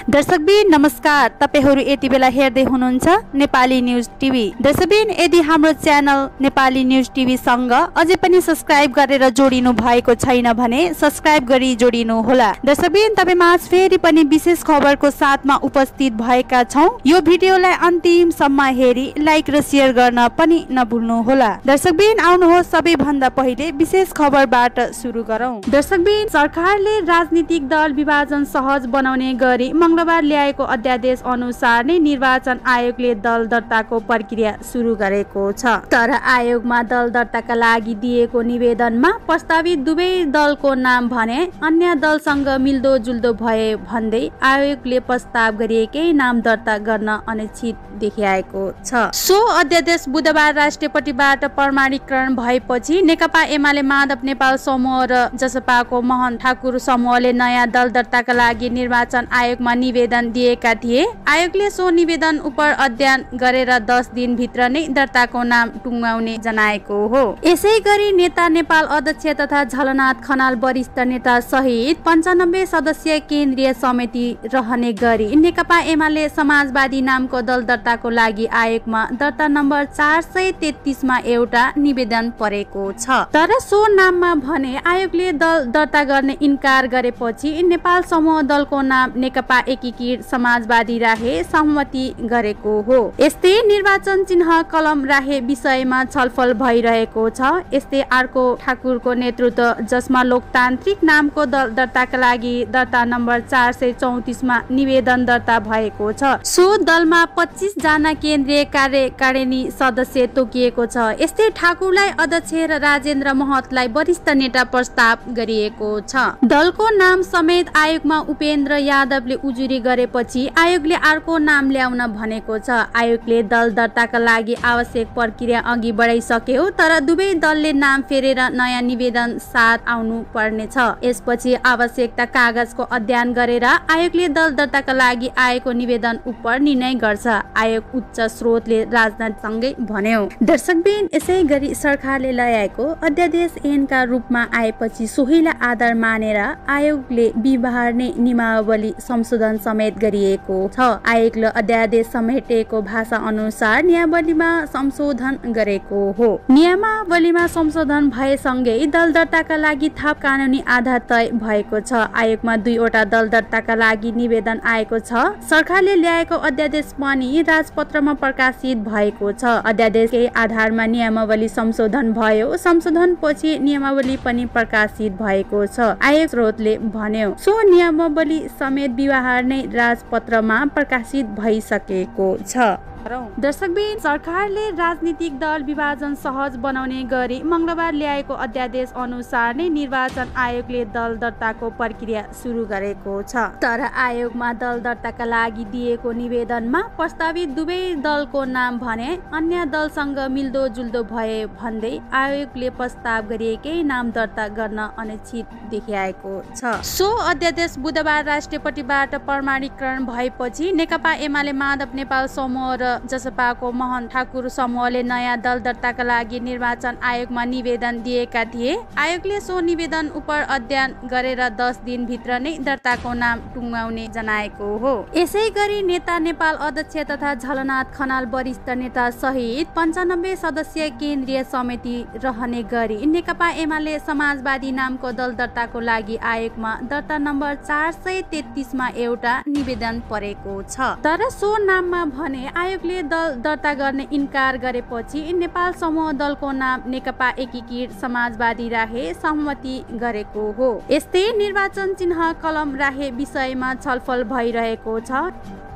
दर्शकबिन नमस्कार, तपाईहरु यति बेला हेर्दै हुनुहुन्छ नेपाली न्यूज टिभी। दर्शकबिन यदि हाम्रो च्यानल नेपाली न्यूज टिभी सँग अझै पनि सब्स्क्राइब गरेर जोडिनु भएको छैन भने सब्स्क्राइब गरी जोडिनु होला। दर्शकबिन तपाईमाझ फेरि पनि विशेष खबरको साथमा उपस्थित भएका छौं। यो भिडियोलाई अन्तिमसम्म हेरी लाइक र शेयर गर्न पनि नभुल्नु होला। दर्शकबिन आउनुहोस् सबैभन्दा पहिले विशेष खबरबाट सुरु गरौं। दर्शकबिन सरकारले राजनीतिक दल विभाजन सहज बनाउने गरी मंगलबार ल्याएको अध्यादेश अनुसार नै निर्वाचन आयोगले दल दर्ताको प्रक्रिया सुरु गरेको छ। तर आयोगमा दल दर्ताका लागि दिएको निवेदनमा प्रस्तावित दुवै दलको नाम भने अन्य दलसँग मिल्दोजुल्दो भए भन्दै आयोगले प्रस्ताव गरिएकै नाम दर्ता गर्न अनिश्चित देखिएको छ। सो अध्यादेश बुधबार राष्ट्रपतिबाट प्रमाणीकरण भएपछि नेकपा एमाले माधव नेपाल समूह र जसपाको मोहन ठाकुर समूहले नयाँ दल दर्ताका लागि निर्वाचन आयोगमा निवेदन दिएका थिए। आयोगले सो निवेदन उप अध्ययन गरेर 10 दिन भित्र नै दर्ताको नाम टुङ्गाउने जनाएको हो। यसैगरी नेता नेपाल अध्यक्ष तथा झलनाथ खनाल वरिष्ठ नेता सहित 95 सदस्यीय केन्द्रीय समिति रहने गरी नेकपा एमाले समाजवादी नामको दल दर्ताको लागि आयोगमा दर्ता नम्बर 433 मा एउटा निवेदन परेको छ। तर सो नाममा भने आयोगले दल दर्ता गर्ने इन्कार गरेपछि नेपाल समूह दलको नाम नेकपा एकीकृत समाजवादी राखे सहमति गरेको हो। यस्तै निर्वाचन चिन्ह कलम राखे विषयमा छलफल भइरहेको छ। यस्तै अर्को ठाकुरको नेतृत्व जसमा लोकतान्त्रिक नामको दल दर्ताका लागि दर्ता नम्बर 434 मा निवेदन दर्ता भएको छ। सो दलमा 25 जना केन्द्रीय कार्यकारिणी सदस्य तोकिएको छ। यस्तै ठाकुरलाई अध्यक्ष र राजेन्द्र महतलाई वरिष्ठ नेता प्रस्ताव गरिएको छ। दलको नाम समेत आयोगमा उपेन्द्र यादवले उजुरी गरेपछि आयोगले अर्को नाम ल्याउन भनेको छ। आयोगले दल दर्ताका लागि आवश्यक प्रक्रिया अघि बढाइसक्यो, तर दुवै दलले नाम फेरेर नयाँ निवेदन साथ आउनु पर्नेछ। यसपछि आवश्यकता कागजको अध्ययन गरेर आयोगले दल दर्ताका लागि आएको निवेदन उप निर्णय गर्छ, आयोग उच्च स्रोतले राजनाथसँगै भन्यो। दर्शकबिन यसैगरी सरकारले ल्याएको अध्यादेश ऐनका रूपमा आएपछि सोहीलाई आधार मानेर आयोगले बिहिबार नै नियमावली संशोधन समेत गरिएको छ। आयोगले अध्यादेश समेटेको भाषा अनुसार नियमावलीमा संशोधन गरेको हो। नियमावलीमा संशोधन भएसँगै दल दर्ताका लागि थप कानुनी आधार तय भएको छ। आयोगमा 2 वटा दल दर्ताका लागि निवेदन आएको छ। सरकारले ल्याएको अध्यादेश पनि राजपत्रमा प्रकाशित भएको छ। अध्यादेशकै आधारमा नियमावली संशोधन भयो। संशोधनपछि नियमावली पनि प्रकाशित भएको छ, आयोग स्रोतले भन्यो। सो नियमावली समेत बिहिबार नै राजपत्रमा प्रकाशित भइसकेको छ। दर्शकबिन सरकारले राजनीतिक दल विभाजन सहज बनाउने गरी मंगलबार ल्याएको अध्यादेश अनुसार नै निर्वाचन आयोगले दल दर्ताको प्रक्रिया सुरु गरेको छ। तर आयोगमा दल दर्ताका लागि दिएको निवेदनमा प्रस्तावित दुवै दलको नाम भने अन्य दलसँग मिल्दोजुल्दो भए भन्दै आयोगले प्रस्ताव गरिएकै नाम दर्ता गर्न अनिश्चित देखिएको छ। सो अध्यादेश बुधबार राष्ट्रपतिबाट प्रमाणीकरण भएपछि नेकपा एमाले माधव नेपाल समूह र जसपाको मोहन ठाकुर समूहले नयाँ दल दर्ताका लागि निर्वाचन आयोगमा निवेदन दिएका थिए। आयोगले सो निवेदन उप अध्ययन गरेर 10 दिन भित्र नै दर्ताको नाम टुङ्गाउने जनाएको हो। यसैगरी नेता नेपाल अध्यक्ष तथा झलनाथ खनाल वरिष्ठ नेता सहित 95 सदस्यीय केन्द्रीय समिति रहने गरी नेकपा एमाले समाजवादी नामको दल दर्ताको लागि आयोगमा दर्ता नम्बर 433 मा एउटा निवेदन परेको छ। तर सो नाममा भने आयोगले दल दर्ता गर्ने इन्कार गरेपछि नेपाल समूह दलको नाम नेकपा एकीकृत समाजवादी राखे सहमति गरेको हो। यस्तै निर्वाचन चिन्ह कलम राखे विषयमा छलफल भइरहेको छ।